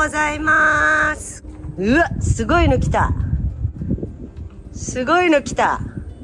ございます。うわ、すごいの来た。すごいの来た。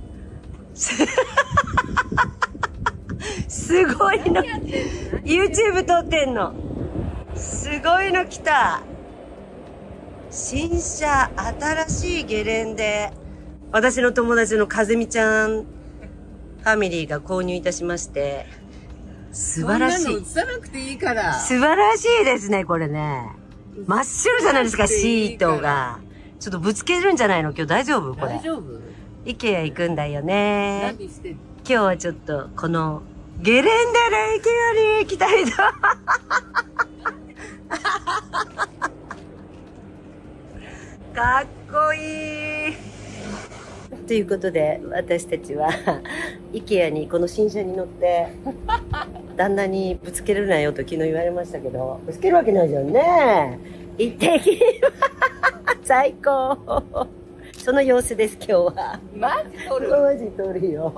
すごいの。YouTube 撮ってんの。すごいの来た。新車、新しいゲレンデ。私の友達のかずみちゃんファミリーが購入いたしまして。素晴らしい。 そんなの映さなくていいから。 素晴らしいですね、これね。真っ白じゃないですか、シートが。ちょっとぶつけるんじゃないの？今日大丈夫？これ。 大丈夫？ イケア行くんだよね。 何してんの？ 今日はちょっと、この、ゲレンデでイケアに行きたいと。かっこいい。ということで、私たちは、イケアにこの新車に乗って、旦那にぶつけるなよと昨日言われましたけど、ぶつけるわけないじゃんね。行ってきます。最高。その様子です、今日は。 マジ撮る？ マジ撮るよ。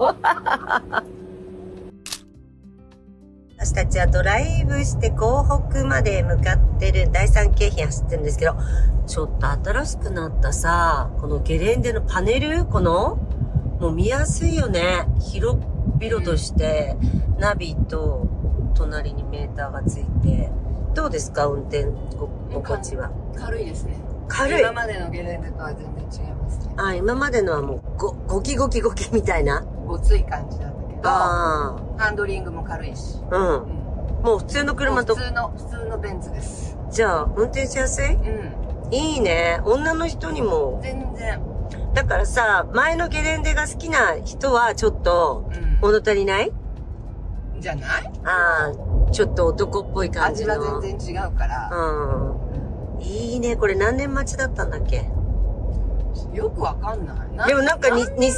私たちはドライブして港北まで向かってる第三京浜走ってるんですけど、ちょっと新しくなったさ、このゲレンデのパネル、もう見やすいよね。広々として、ナビと隣にメーターがついて。どうですか、運転心地は。 軽いですね。 軽い。 今までのゲレンデとは全然違いますね。 あ、今までのはもうゴキゴキみたいな。 ごつい感じだったけど、 ハンドリングも軽いし。 うん。もう普通の車と。 普通のベンツです。 じゃあ、運転しやすい？ うん。 いいね。女の人にも。 全然。 だからさ、前のゲレンデが好きな人はちょっと、物足りない？ じゃない？ ああ、ちょっと男っぽい感じの。 味は全然違うから。 うん。いいね。これ何年待ちだったんだっけ？ よくわかんない。 でもなんか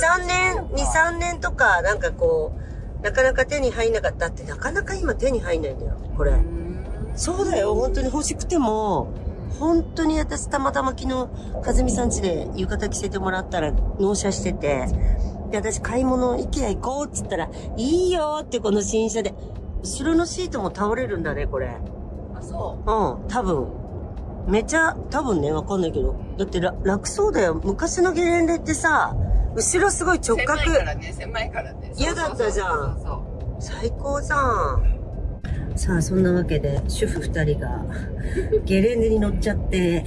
2、3年とか、なんかこう、なかなか手に入んなかったって、なかなか今手に入んないんだよ、これ。そうだよ、本当に欲しくても、本当に私たまたま昨日、かずみさん家で浴衣着せてもらったら納車してて、で、私買い物、IKEA行こうって言ったら、いいよってこの新車で、後ろのシートも倒れるんだね、これ。 あ、そう？ うん、多分。めちゃ、多分ね、わかんないけど。だって楽そうだよ。昔のゲレンデってさ、後ろすごい直角。 狭いからね。 嫌だったじゃん。最高じゃん。さあ、そんなわけで、主婦二人が、ゲレンデに乗っちゃって。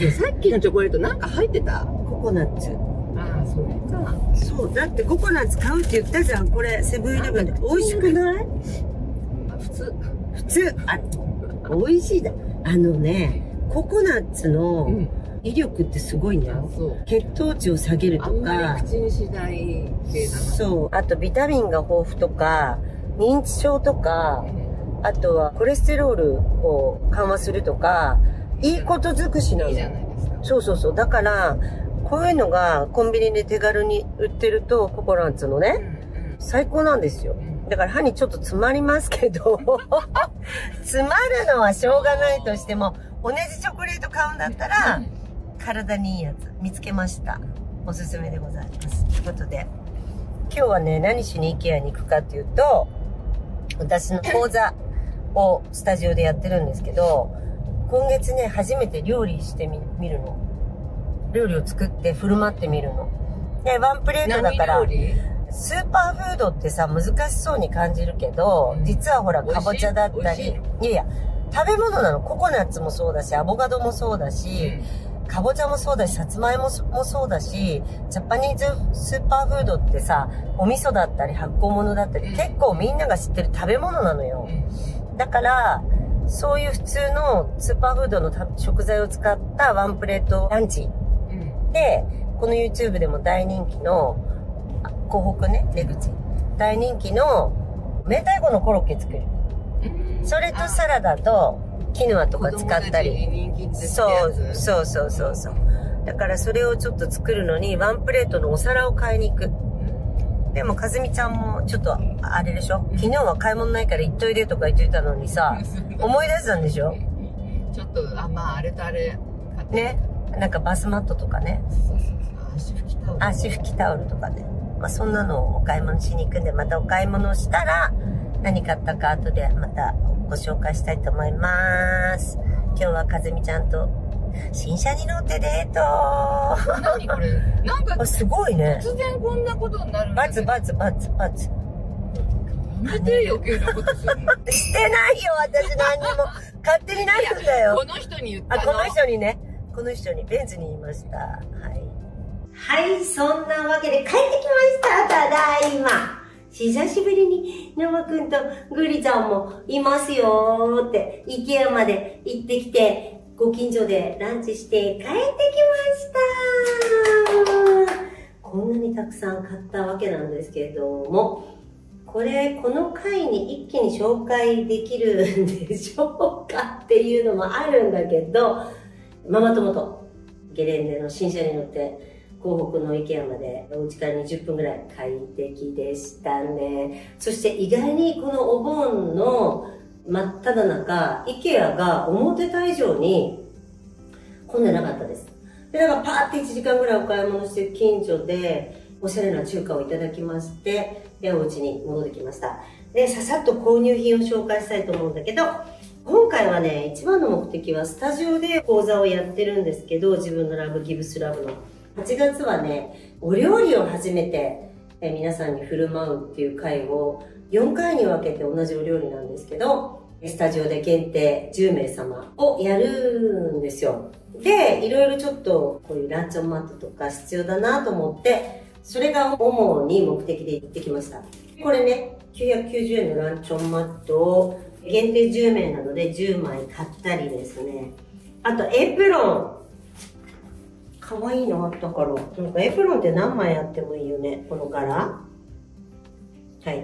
さっきのチョコレートなんか入ってた？ ココナッツ。 ああ、それか。 そう、だってココナッツ買うって言ったじゃん。これ、セブンイレブンで。美味しくない？ 普通。 あ、美味しいだ。ココナッツの威力ってすごいんだよ。血糖値を下げるとか。 あんまり口にしない系だな。 そう。あとビタミンが豊富とか、認知症とか、あとはコレステロールを緩和するとか、いいこと尽くしなの。 いいじゃないですか。 そうそうそう。だから、こういうのがコンビニで手軽に売ってると、ココナッツのね、最高なんですよ。だから歯にちょっと詰まりますけど、詰まるのはしょうがないとしても、同じチョコレート買うんだったら、体にいいやつ見つけました。おすすめでございます。ということで、今日はね、何しに IKEA に行くかっていうと、私の講座をスタジオでやってるんですけど、今月ね、初めて料理してみるの。料理を作って振る舞ってみるの。で、ワンプレートだから、スーパーフードってさ、難しそうに感じるけど、実はほら、かぼちゃだったり、いやいや、食べ物なの。ココナッツもそうだし、アボカドもそうだし、かぼちゃもそうだし、さつまいももそうだし、ジャパニーズスーパーフードってさ、お味噌だったり発酵物だったり、結構みんなが知ってる食べ物なのよ。だから、そういう普通のスーパーフードの食材を使ったワンプレートランチ。で、この YouTube でも大人気の、港北ね、出口。大人気の、明太子のコロッケ作る。それとサラダとキヌアとか使ったり。そう。だからそれをちょっと作るのにワンプレートのお皿を買いに行く。でもかずみちゃんもちょっとあれでしょ？昨日は買い物ないから行っといでとか言ってたのにさ、思い出したんでしょ？ ちょっと、まああれとあれ買って。 ね。なんかバスマットとかね。 足拭きタオル。 足拭きタオルとかね。まあそんなのをお買い物しに行くんで、またお買い物をしたら、何買ったか後でまたご紹介したいと思います。今日はかずみちゃんと新車に乗ってデート。 何これ、なんかすごいね。 突然こんなことになるんだけど。 バツ。 やめて余計なことするの。 してないよ、私何にも。勝手になるんだよ。 この人に言ったの。 この人にね。この人に、ベンツに言いました。はい。はい、そんなわけで帰ってきました。ただいま。久しぶりに、ノマくんとグリちゃんもいますよーって、IKEA まで行ってきて、ご近所でランチして帰ってきました。こんなにたくさん買ったわけなんですけれども、この回に一気に紹介できるんでしょうかっていうのもあるんだけど、ママ友とゲレンデの新車に乗って、港北の IKEA までお家から20分ぐらい快適でしたね。そして意外にこのお盆の真っ只中、IKEA が思ってた以上に混んでなかったです。で、だからパーって1時間ぐらいお買い物して近所でおしゃれな中華をいただきまして、で、お家に戻ってきました。で、ささっと購入品を紹介したいと思うんだけど、今回はね、一番の目的はスタジオで講座をやってるんですけど、自分のラブギブスラブの。8月はね、お料理を初めて皆さんに振る舞うっていう回を4回に分けて同じお料理なんですけど、スタジオで限定10名様をやるんですよ。で、いろいろちょっとこういうランチョンマットとか必要だなと思って、それが主に目的で行ってきました。これね、990円のランチョンマットを限定10名なので10枚買ったりですね。あとエプロン。かわいいのあったから。なんかエプロンって何枚あってもいいよね。この柄。はい。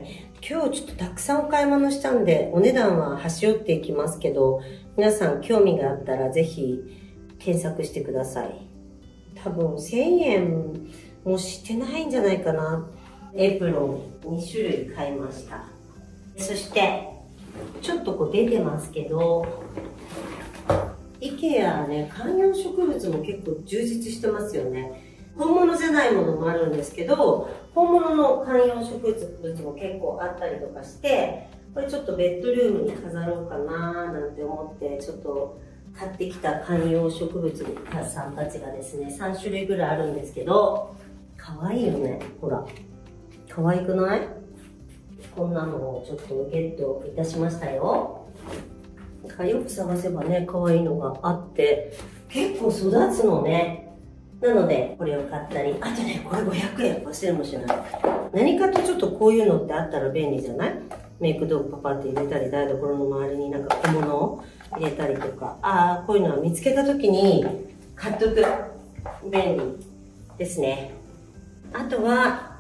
今日ちょっとたくさんお買い物したんで、お値段は端折っていきますけど、皆さん興味があったらぜひ検索してください。多分1000円もしてないんじゃないかな。エプロン2種類買いました。そして、ちょっとこう出てますけど、IKEA ね、観葉植物も結構充実してますよね。本物じゃないものもあるんですけど、本物の観葉植物も結構あったりとかして、これちょっとベッドルームに飾ろうかななんて思って、ちょっと買ってきた観葉植物さんたちがですね、3種類ぐらいあるんですけど、かわいいよね。ほら。かわいくない？こんなのをちょっとゲットいたしましたよ。よく探せばね、可愛いのがあって、結構育つのね。なので、これを買ったり、あとね、これ500円忘れもしない。何かとちょっとこういうのってあったら便利じゃない？メイク道具パパって入れたり、台所の周りになんか小物を入れたりとか、こういうのは見つけた時に買っとく。便利ですね。あとは、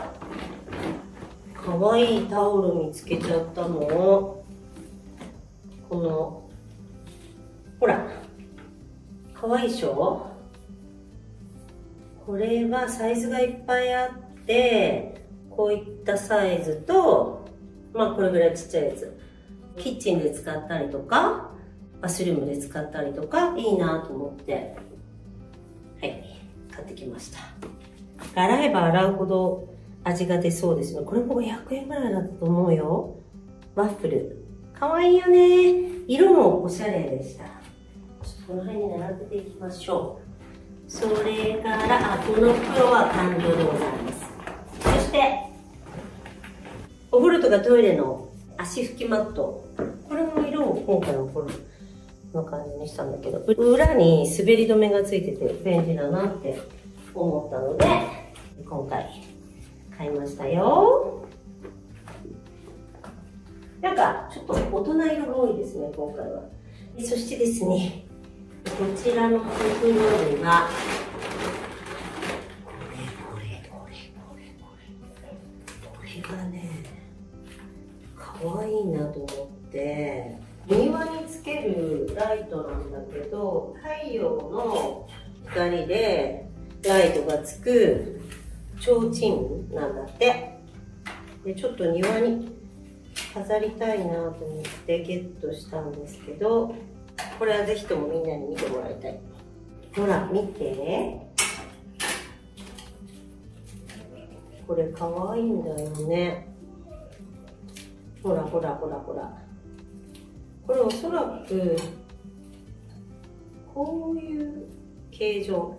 可愛いタオル見つけちゃったのを、この、ほら、かわいいでしょ？これはサイズがいっぱいあって、こういったサイズと、まあこれぐらいちっちゃいやつ。キッチンで使ったりとか、バスルームで使ったりとか、いいなと思って、はい、買ってきました。洗えば洗うほど味が出そうですね。これも500円ぐらいだったと思うよ。ワッフル。かわいいよね。色もおしゃれでした。ちょっとこの辺に並べていきましょう。それから、この袋は完了でございます。そして、お風呂とかトイレの足拭きマット。これも色を今回のこの感じにしたんだけど、裏に滑り止めがついてて便利だなって思ったので、今回買いましたよ。なんか、ちょっと大人色が多いですね、今回は。そしてですね、こちらの袋には、これがね、かわいいなと思って、庭につけるライトなんだけど、太陽の光でライトがつく提灯なんだって。で、ちょっと庭に飾りたいなと思ってゲットしたんですけど、これはぜひともみんなに見てもらいたい。ほら、見て。これかわいいんだよね。ほらほらほらほら。これおそらく、 こういう形状。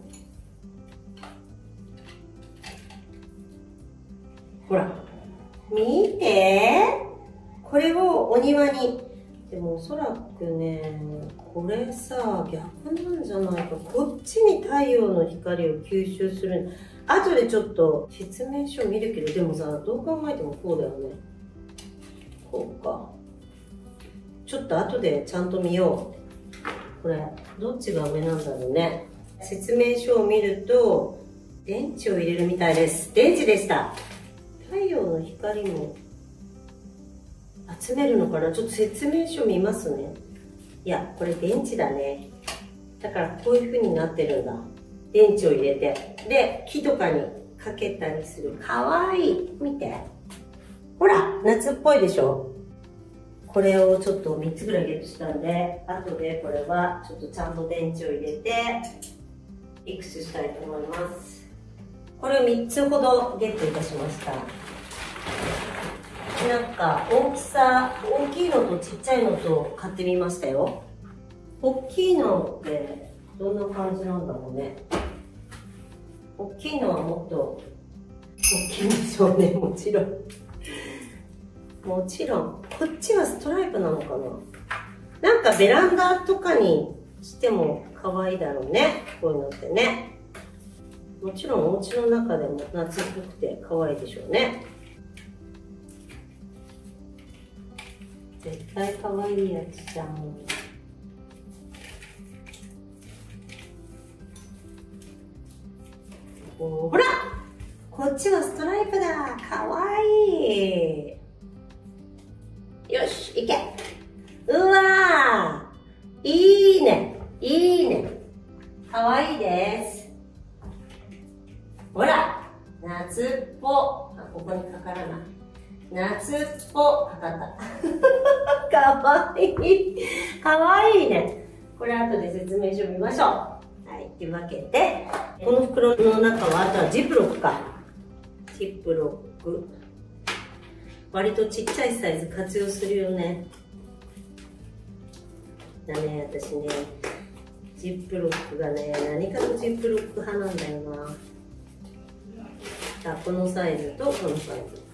ほら、見て。これをお庭に。でもおそらくね、これさ、逆なんじゃないか。こっちに太陽の光を吸収する。後でちょっと説明書見るけど、でもさ、どう考えてもこうだよね。こうか。ちょっと後でちゃんと見よう。これ、どっちが上なんだろうね。説明書を見ると、電池を入れるみたいです。電池でした。太陽の光も集めるのかな。ちょっと説明書見ますね。いや、これ電池だね。だからこういう風になってるんだ。電池を入れて。で、木とかにかけたりする。かわいい。見て。ほら、夏っぽいでしょ。これをちょっと3つぐらいゲットしたんで、後でこれはちょっとちゃんと電池を入れて、ミックスしたいと思います。これを3つほどゲットいたしました。なんか大きさ、大きいのとちっちゃいのと買ってみましたよ。大きいのってどんな感じなんだろうね。大きいのはもっと大きいんでしょうね、もちろん。もちろん。こっちはストライプなのかな。なんかベランダとかにしても可愛いだろうね。こういうのってね。もちろんお家の中でも夏っぽくて可愛いでしょうね。絶対可愛いやつじゃん。ほら、こっちはストライプだ。可愛い。よし、いけ。うわー、いいね、いいね。可愛いです。ほら、夏っぽ。あ、ここにかからない。夏っぽ。かかった。かわいい。かわいいね。これ後で説明書見ましょう。はい、というわけで、この袋の中は、あとはジップロックか。ジップロック。割とちっちゃいサイズ活用するよね。だね、私ね、ジップロックがね、何かとジップロック派なんだよな。このサイズとこのサイズ。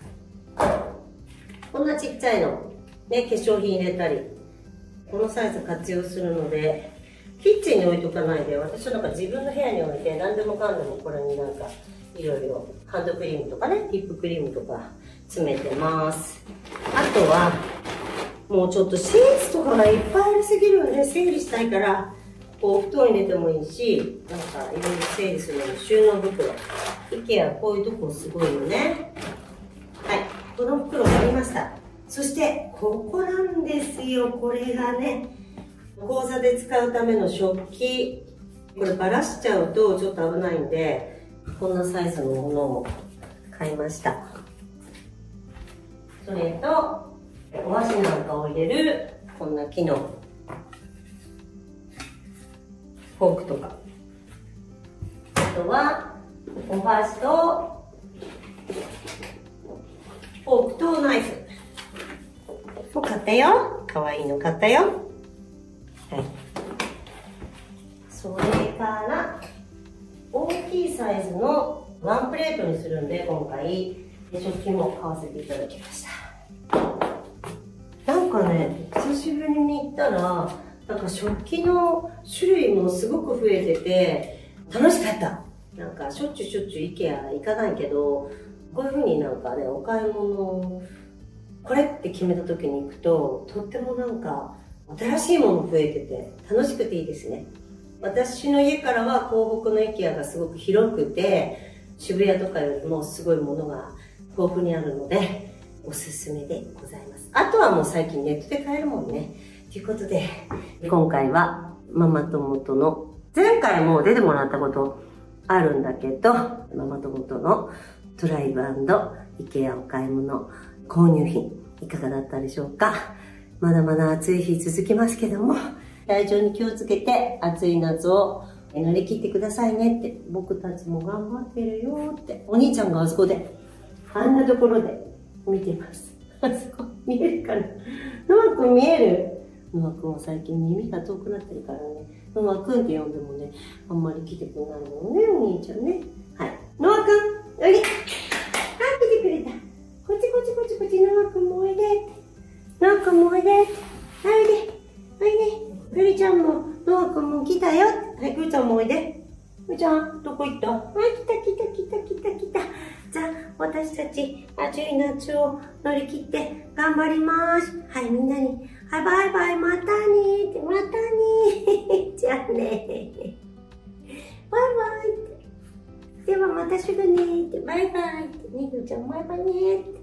こんなちっちゃいの。ね、化粧品入れたり。このサイズ活用するので、キッチンに置いとかないで、私はなんか自分の部屋に置いて、何でもかんでもこれになんか、いろいろハンドクリームとかね、リップクリームとか詰めてます。あとは、もうちょっとシーツとかがいっぱいありすぎるので、整理したいから、こう、布団入れてもいいし、なんかいろいろ整理するのに収納袋。IKEA こういうとこすごいよね。はい、この袋がありました。そして、ここなんですよ。これがね、講座で使うための食器。こればらしちゃうとちょっと危ないんで、こんなサイズのものを買いました。それと、お箸なんかを入れる、こんな木のフォークとか。あとは、お箸と、フォークとナイフ。もう買ったよ。かわいいの買ったよ。はい。それから、大きいサイズのワンプレートにするんで、今回、食器も買わせていただきました。なんかね、久しぶりに行ったら、なんか食器の種類もすごく増えてて、楽しかった。なんかしょっちゅう IKEA 行かないけど、こういう風になんかね、お買い物、これって決めた時に行くと、とってもなんか、新しいもの増えてて、楽しくていいですね。私の家からは港北の IKEA がすごく広くて、渋谷とかよりもすごいものが豊富にあるので、おすすめでございます。あとはもう最近ネットで買えるもんね。ということで、今回はママ友との、前回も出てもらったことあるんだけど、ママ友とのドライブ&イケアお買い物、購入品、いかがだったでしょうか。まだまだ暑い日続きますけども、体調に気をつけて暑い夏を乗り切ってくださいねって、僕たちも頑張ってるよって、お兄ちゃんがあそこで、あんなところで見てます。あそこ見えるかな。ノア君見える？ノア君は最近耳が遠くなってるからね、 ノアくんって呼んでもね、あんまり来てくれないのね、お兄ちゃんね。はい。ノアくん、おいで。あ、来てくれた。こっちこっちこっちこっち、ノアくんもおいで。ノアくんもおいで。おいで。おいで。くりちゃんも、ノアくんも来たよ。はい、くりちゃんもおいで。くりちゃん、どこ行った？あ、来た来た来た来た来た。じゃあ、私たち、暑い夏を乗り切って頑張ります。はい、みんなに、はい、バイバイ、またねーって、またねー。じゃあねー。バイバイって。ではまたすぐねーって、バイバイって。ねぐちゃん、バイバイねーって。